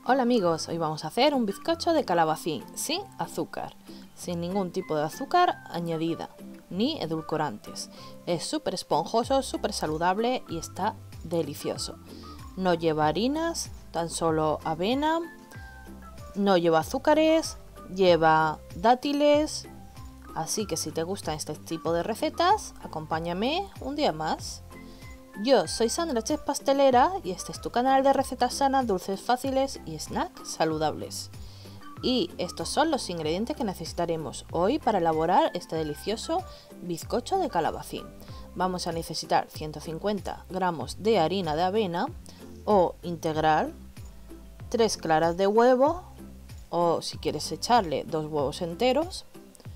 Hola amigos, hoy vamos a hacer un bizcocho de calabacín sin azúcar, sin ningún tipo de azúcar añadida, ni edulcorantes. Es súper esponjoso, súper saludable y está delicioso. No lleva harinas, tan solo avena, no lleva azúcares, lleva dátiles. Así que si te gustan este tipo de recetas, acompáñame un día más. Yo soy Sandra Chef Pastelera y este es tu canal de recetas sanas, dulces fáciles y snacks saludables. Y estos son los ingredientes que necesitaremos hoy para elaborar este delicioso bizcocho de calabacín. Vamos a necesitar 150 gramos de harina de avena o integral, 3 claras de huevo o si quieres echarle 2 huevos enteros,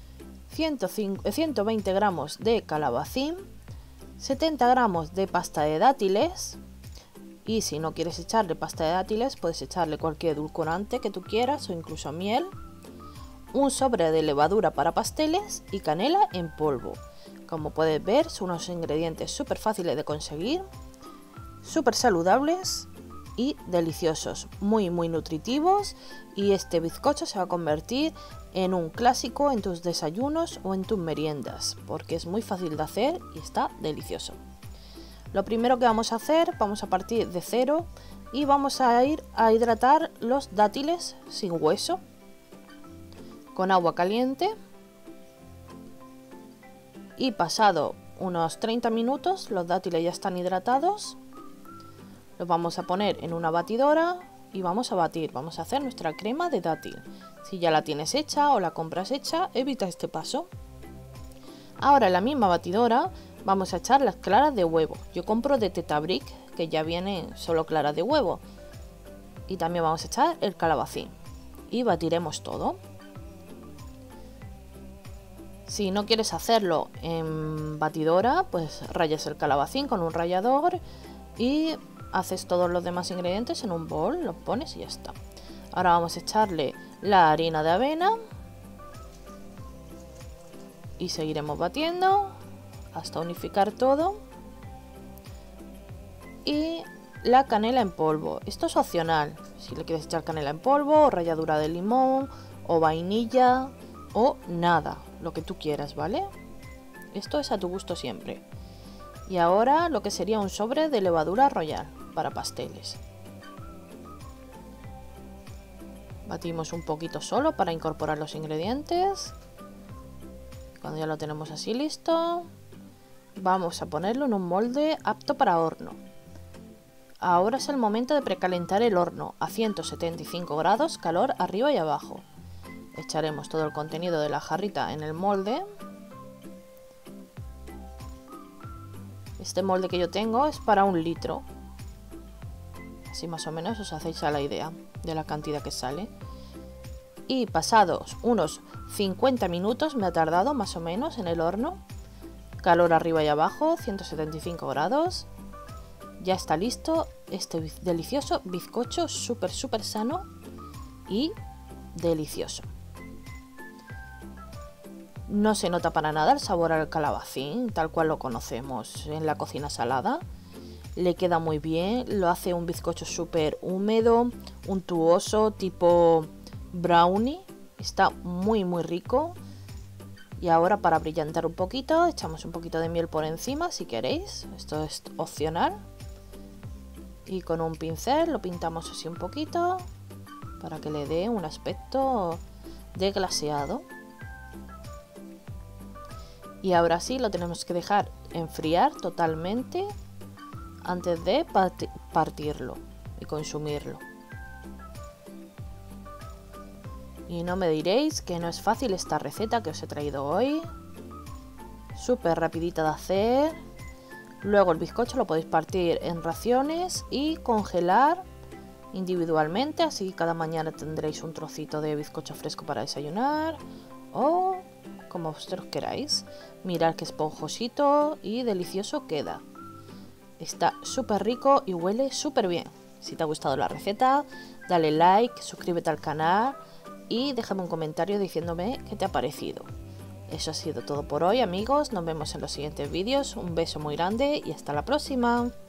120 gramos de calabacín, 70 gramos de pasta de dátiles y si no quieres echarle pasta de dátiles puedes echarle cualquier edulcorante que tú quieras o incluso miel, un sobre de levadura para pasteles y canela en polvo. Como puedes ver son unos ingredientes súper fáciles de conseguir, súper saludables y deliciosos, muy nutritivos, y este bizcocho se va a convertir en un clásico en tus desayunos o en tus meriendas porque es muy fácil de hacer y está delicioso. Lo primero que vamos a hacer, vamos a partir de cero y vamos a ir a hidratar los dátiles sin hueso con agua caliente, y pasado unos 30 minutos los dátiles ya están hidratados. Los vamos a poner en una batidora y vamos a batir. Vamos a hacer nuestra crema de dátil. Si ya la tienes hecha o la compras hecha, evita este paso. Ahora en la misma batidora vamos a echar las claras de huevo. Yo compro de Tetabric, que ya vienen solo claras de huevo. Y también vamos a echar el calabacín. Y batiremos todo. Si no quieres hacerlo en batidora, pues rayas el calabacín con un rallador y haces todos los demás ingredientes en un bol, los pones y ya está. Ahora vamos a echarle la harina de avena y seguiremos batiendo hasta unificar todo. Y la canela en polvo, esto es opcional, si le quieres echar canela en polvo o ralladura de limón o vainilla o nada, lo que tú quieras, ¿vale? Esto es a tu gusto siempre. Y ahora lo que sería un sobre de levadura royal para pasteles. Batimos un poquito solo para incorporar los ingredientes. Cuando ya lo tenemos así listo, vamos a ponerlo en un molde apto para horno. Ahora es el momento de precalentar el horno a 175 grados, calor arriba y abajo. Echaremos todo el contenido de la jarrita en el molde. Este molde que yo tengo es para 1 litro. Así más o menos os hacéis a la idea de la cantidad que sale. Y pasados unos 50 minutos me ha tardado más o menos en el horno. Calor arriba y abajo, 175 grados. Ya está listo este delicioso bizcocho súper sano y delicioso. No se nota para nada el sabor al calabacín, tal cual lo conocemos en la cocina salada. Le queda muy bien, lo hace un bizcocho súper húmedo, untuoso, tipo brownie. Está muy rico. Y ahora para brillantar un poquito, echamos un poquito de miel por encima si queréis. Esto es opcional. Y con un pincel lo pintamos así un poquito para que le dé un aspecto de glaseado. Y ahora sí lo tenemos que dejar enfriar totalmente antes de partirlo y consumirlo. Y no me diréis que no es fácil esta receta que os he traído hoy. Súper rapidita de hacer. Luego el bizcocho lo podéis partir en raciones y congelar individualmente, así cada mañana tendréis un trocito de bizcocho fresco para desayunar o como vosotros queráis. Mirad qué esponjosito y delicioso queda. Está súper rico y huele súper bien. Si te ha gustado la receta, dale like, suscríbete al canal y déjame un comentario diciéndome qué te ha parecido. Eso ha sido todo por hoy, amigos. Nos vemos en los siguientes vídeos. Un beso muy grande y hasta la próxima.